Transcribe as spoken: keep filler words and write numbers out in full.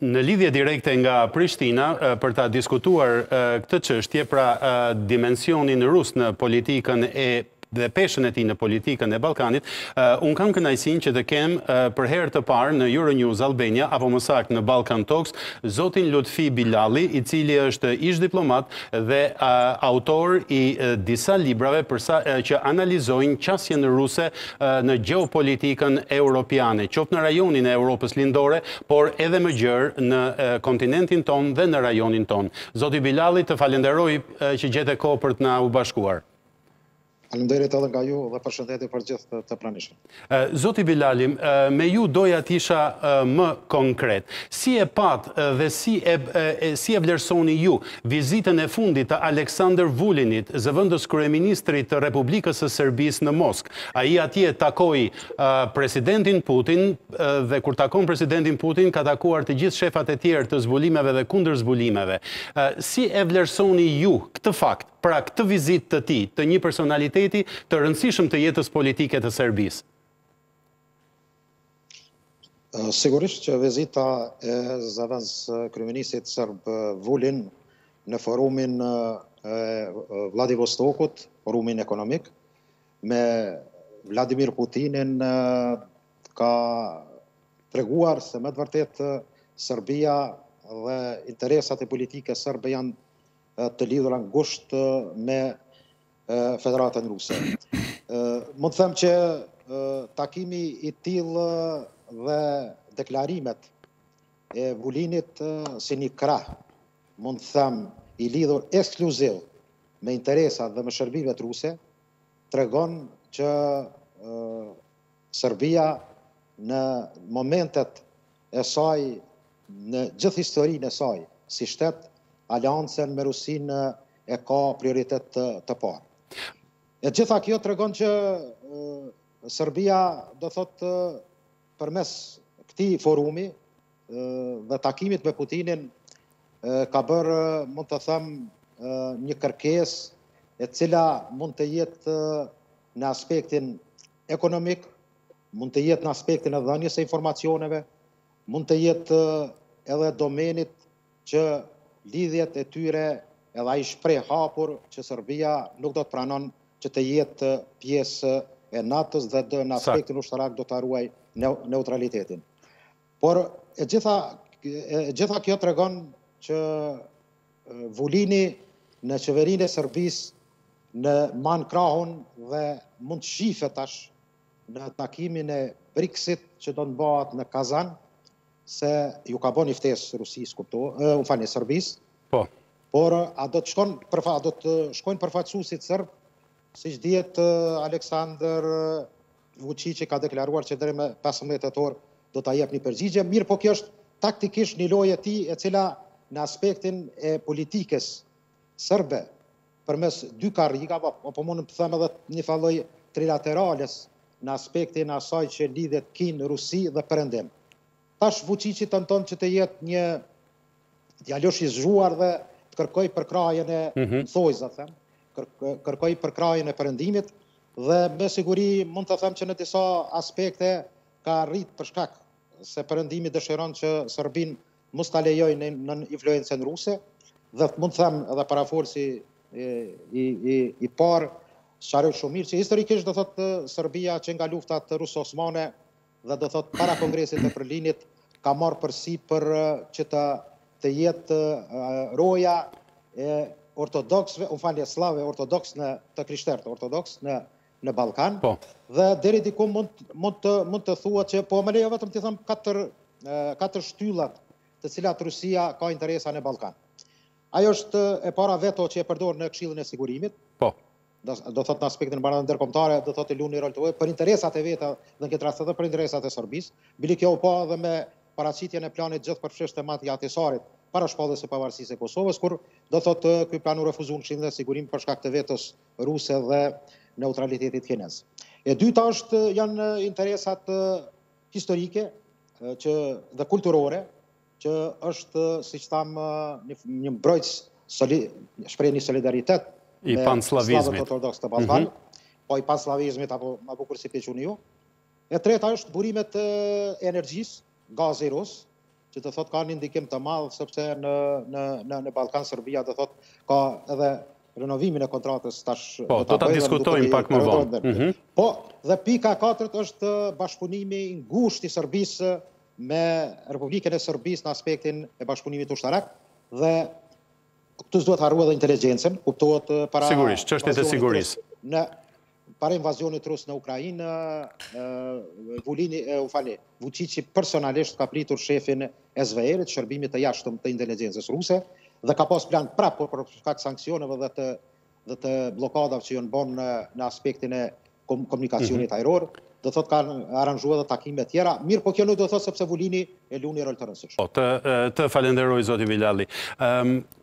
Në lidhje direkte nga Prishtina për ta diskutuar këtë çështje, pra dimensionin rus në politikën e dhe peshën e tij në politikën e Ballkanit, unë kam kënaqësinë që të kem për herë të parë në Euronews Albania, apo më saktë në Balkan Talks, zotin Lutfi Bilali, i cili është ish diplomat dhe autor i disa librave përsa që analizojnë qasjen ruse në gjeopolitikën europiane, qoftë në rajonin e Europës lindore, por edhe më gjerë në kontinentin ton dhe në rajonin ton. Zoti Bilali, të falenderoj që gjete kohë për të na u bashkuar. Faleminderit edhe nga ju dhe përshëndetje për gjithë të pranishëm. Zoti Bilali, me ju doja t'isha më konkret. Si e pat dhe si e, si e vlerësoni ju vizitën e fundit të Aleksandr Vulinit, zëvendës kryeministrit të Republikës së Serbisë në Moskë? Ai atje takoi presidentin Putin dhe kur takon presidentin Putin ka takuar të gjithë shefat e tjerë të zbulimeve dhe kundër zbulimeve. Si e vlerësoni ju këtë fakt? Pra këtë vizit të ti, të një personaliteti të rëndësishëm të jetës politike të Serbisë? Sigurisht që vizita e zëvendës kryeministit serb Vulin në forumin e Vladivostokut, forumin ekonomik, me Vladimir Putinin ka treguar se me të vërtet Serbia dhe interesat e politike serbe janë të lidhura ngusht me Federatën Ruse. Mund të them që takimi i tillë dhe deklarimet e Vulinit si një krah, mund të them i lidhur ekskluziv me interesat dhe me shërbimet ruse, tregon që Serbia në momentet e saj, në gjithë historinë e saj, si shtet, aleancën me Rusinë e ka prioritet të, të parë. E gjitha kjo tregon që e, Serbia do thot e, përmes këtij forumi e, dhe takimit me Putinin e, ka bërë, mund të them, e, një kërkesë e cila mund të jetë në aspektin ekonomik, mund të jetë në aspektin e dhënies së informacioneve, mund të jetë edhe domenit që lidhjet e tyre edhe ai shpreh hapur që Serbia nuk do të pranon që të jetë pjesë e NATO-s dhe në aspektin ushtarak do të ruaj neutralitetin. Por e gjitha, e gjitha kjo tregon që Vulini në qeverinë e Serbisë në man krahun dhe mund të shihet tash në takimin e BRICS-it që do të bëhet në Kazan, se ju ka bën i ftesë Rusisë, kupto, e, u falni, Serbisë. Po. Por a do të shkon përfa, do të shkojnë përfaqësuesit serb, siç dihet Aleksandr Vučić ka deklaruar që deri më pesëmbëdhjetë tetor do ta jep një përgjigje. Mirë, po kjo është taktikisht një lojë e tij e cila në aspektin e politikës serbe përmes dy karrigave, apo mund të them edhe një falloj trilaterales në aspektin e asaj që lidhet Kinë, Rusi dhe Perëndim. Tash Vučići tenton që të jetë një djalosh i zgjuar dhe të kërkoj përkrahjen e mm -hmm. thojza, them, kërkoj përkrahjen e perëndimit dhe me siguri mund të them që në disa aspekte ka arrit për shkak se perëndimi dëshiron që Serbin mos ta lejojë në, në influencën ruse dhe mund të them edhe parafolsi i i i, i parë sharoj shumë mirë që historikisht do thotë Serbia që nga luftat ruso-osmane dhe do thotë para kongresit të Berlinit ka marrë përsipër që të të jetë uh, roja e ortodoksve, u falje slave ortodoks në të krishterët ortodoks në në Ballkan. Po. Dhe deri diku mund mund të mund të thuat që po më lejo vetëm të them katër uh, katër shtyllat të cilat Rusia ka interesa në Ballkan. Ajo është e para veto që e përdor në Këshillin e Sigurimit. Po. Do, do thotë në aspektin e marrëdhënieve ndërkombëtare, do thotë luani rol të vogël për interesat e veta dhe në këtë rast edhe për interesat e Serbisë. Bili kjo u pa edhe me paraqitjen e planit gjithëpërfshirës të mat i Atisarit para shpalljes së pavarësisë e Kosovës, kur do thotë ky plan u refuzuar në Këshillin e Sigurimit për shkak të vetos ruse dhe neutralitetit kinez. E dyta është janë interesat historike që dhe kulturore, që është, siç tham, një, një mbrojtës soli, shpreh një solidaritet i me panslavizmit slavët ortodoks të Ballkanit, mm -hmm. po i panslavizmit apo më bukur si pequni ju. E treta është burimet e energjisë, gazi rus, që të thot ka një ndikim të madh, sepse në, në, në, në Ballkan Serbia të thot ka edhe renovimin e kontratës tash. Po, do ta diskutojmë pak më vonë. Po, dhe pika e katërt është bashkëpunimi i ngushtë i Serbisë me Republikën e Serbisë në aspektin e bashkëpunimit ushtarak, dhe këtu s'duhet harruar edhe inteligjencën, kuptohet para Sigurisht, çështjet e sigurisë. Në para invazionit rus në Ukrainë, Vulini, u fali, Vučići personalisht ka pritur shefin e S V R-it, shërbimit të jashtëm të inteligjencës ruse, dhe ka pas plan prapë për shkak të sanksioneve dhe të dhe të bllokadave që janë bën në, në aspektin e komunikacionit mm-hmm. ajror. Do thot kanë aranjuar edhe takime tjera. Mirë, po kjo nuk do thot sepse Vulini e luni rol të rëndësishëm. Po, të, të falenderoj zoti Bilali. Um,